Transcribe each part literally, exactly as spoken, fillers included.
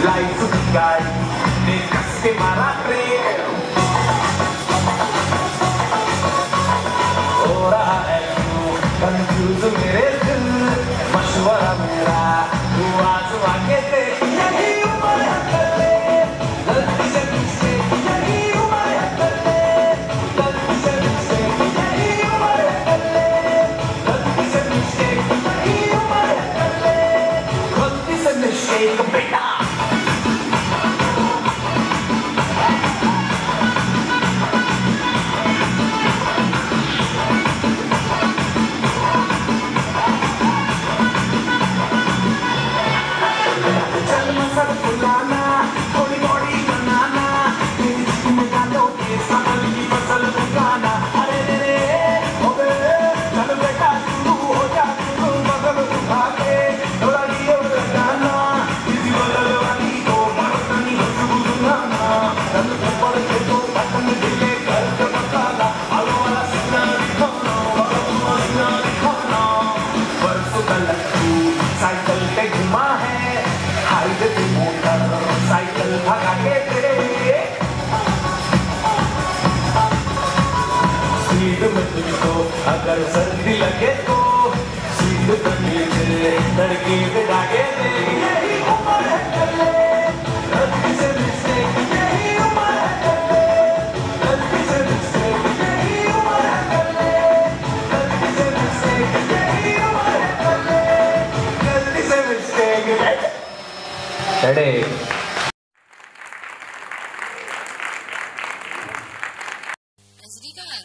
Life bigay, nekas ke marapre. हो रहा है क्यों कंफ्यूज मेरे दिल, मशवरा मेरा तू आजमा के देख, यही उम्र है कर ले, गलती से मुझसे यही उम्र है कर ले, गलती से मुझसे यही उम्र है कर ले, गलती से मुझसे यही उम्र है कर ले, गलती से मुझसे बेटा। साइकिल पे घुमा है हाईवे पे मोटर साइकिल भगा के दे, स्पीड में तुझको अगर सर्दी लगे तो सीट पर नीचे लड़की बिठा के दे, यही उम्र है कर ले, गलती से मिस्टेक यही उम्र है कर ले, गलती से मिस्टेक यही उम्र है कर ले, गलती से मिस्टेक यही उम्र है कर ले, गलती से मिस्टेक अरे रजनीकांत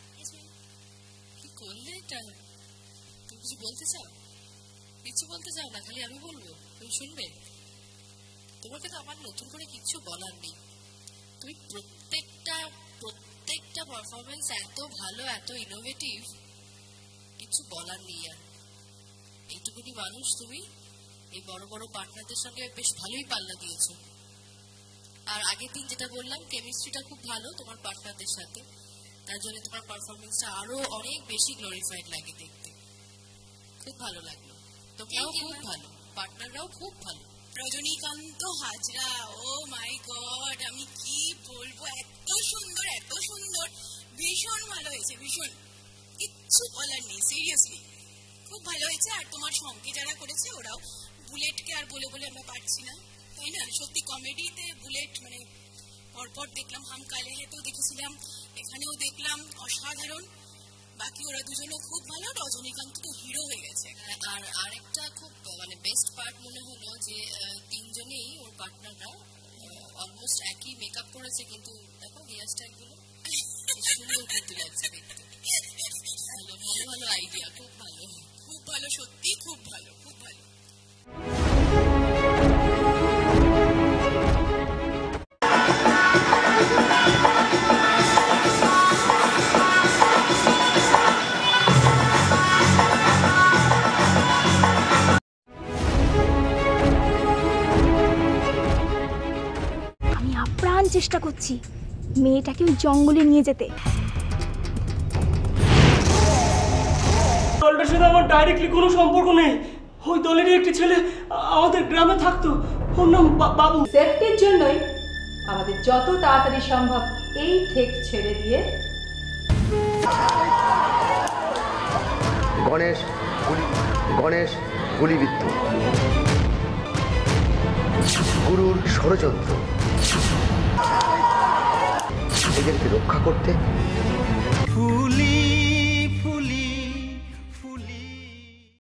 কি করলে এটা? তুমি কিছু বলতে চাও? কিছু বলতে চাও না, খালি আমি বলবো, তুমি শুনবে? তোমাকে তো আমার নতুন করে কিছু বলার নেই। তুমি প্রত্যেকটা প্রত্যেকটা পারফরমেন্স এত ভালো, এত ইনোভেটিভ, কিছু বলার নেই। আর এইটুকুনি মানুষ তুমি এই বড় বড় পার্টনারদের সঙ্গে বেশ ভালোই পাল্লা দিয়েছো। আর আগের দিন যেটা বললাম, কেমিস্ট্রিটা খুব ভালো তোমার পার্টনারদের সাথে, তার জন্য তোমার পারফরমেন্সটা আরো অনেক বেশি গ্লোরিফাইড লাগে দেখতে। খুব ভালো লাগলো, তোমরাও খুব ভালো, পার্টনাররাও খুব ভালো। Rajanikanta Hazra, oh my god, আমি কি বলবো, এত সুন্দর এত সুন্দর, ভীষণ ভালো হয়েছে, ভীষণ, কিচ্ছু বলার নেই, সিরিয়াসলি খুব ভালো হয়েছে। আর তোমার সঙ্গে যারা করেছে ওরাও, বুলেটকে আর বলে বলে আমরা পারছি না, তাই না? সত্যি কমেডিতে বুলেট মানে পরপর দেখলাম, হাম কালে হেতেও দেখেছিলাম, এখানেও দেখলাম, অসাধারণ। বাকি ওরা দুজনও খুব ভালো, রজনীকান্ত তো হিরো হয়ে গেছে। আর আরেকটা খুব মানে বেস্ট পার্ট মনে হলো যে তিনজনেই ওর পার্টনাররা অলমোস্ট একই মেকআপ করেছে, কিন্তু দেখো হেয়ার স্টাইল গুলো সুন্দর করতে লাগছে দেখতে। ভালো ভালো ভালো আইডিয়া, খুব ভালো, খুব ভালো, সত্যি খুব ভালো, খুব ভালো। আমি আপ্রাণ চেষ্টা করছি মেয়েটাকে ওই জঙ্গলে নিয়ে যেতে। দলটার সাথে আমার ডাইরেক্টলি কোনো সম্পর্ক নেই, ওই দলেরই একটি ছেলে আমাদের গ্রামে থাকতো, ওর নাম বাবু। সেফটির জন্যই আমাদের যত তাড়াতাড়ি সম্ভব এই ঠেক ছেড়ে দিয়ে গণেশ গণেশ গুলিবিদ্ধ, গুরুর ষড়যন্ত্র, এদেরকে রক্ষা করতে